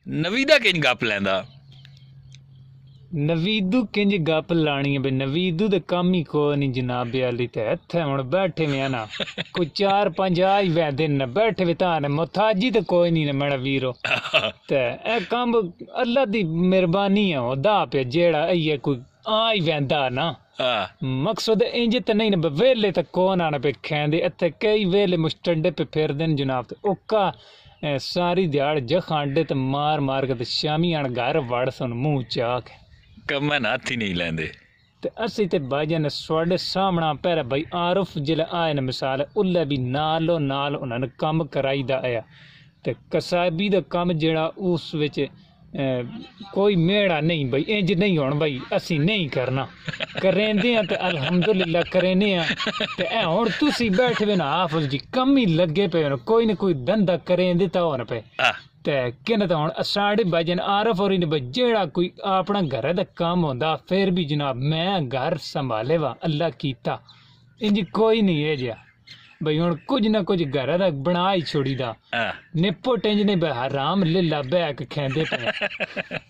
नवीदा किंज गप लैंदा नवीदू किंज गप लानी है बे नवीदू दे काम ही कोई नहीं जनाब अली ते इत्थे हुण बैठे में ना कोई 4-5 आई वैदे न बैठे वे तां मुताजी ते कोई नहीं न मेरा वीरो ते ए काम अल्लाह दी मेहरबानी है ओदा पे जेड़ा ये कोई आई वैंदा ना मकसद इंज ते नहीं न वेले ते कौन आना पे खेंदे इत्थे कई वेले मुस्टंडे पे फिरदे न जनाब ते ओका सारी दिहाड़ जखांडे ते मार मार के ते शामी आन घर वड़ सन मुंह चाक कम्मन हाथ ही नहीं लैंदे ते असी ते भाईजान स्वाडे सामना पैर भाई आरफ जिले आए न मिसाल उल्ले भी नालो नाल उन्होंने कम कराई दा आया ते कसाबी दा कम जेड़ा उस विच कोई मेड़ा नहीं भाई इंज नहीं होण भाई असी नहीं करना करेंदे ते अल्हम्दुलिल्लाह करेने ते ए हुण तुसी बैठे ना हाफिज जी कम ही लगे पे कोई न कोई धंधा करेंदे ता होण पे ते किन तो हुण साढ़े भाईजान आरफ और इन जेड़ा कोई अपना घर दा काम होंदा फिर भी जनाब मैं घर संभाले वा अल्लाह कीता इंज कोई नहीं है जिया भाई हुण कुछ ना कुछ घर दा बना ही छोड़ी दा निप्पो टेंज ने हराम लिल्ला बैक खेंदे पे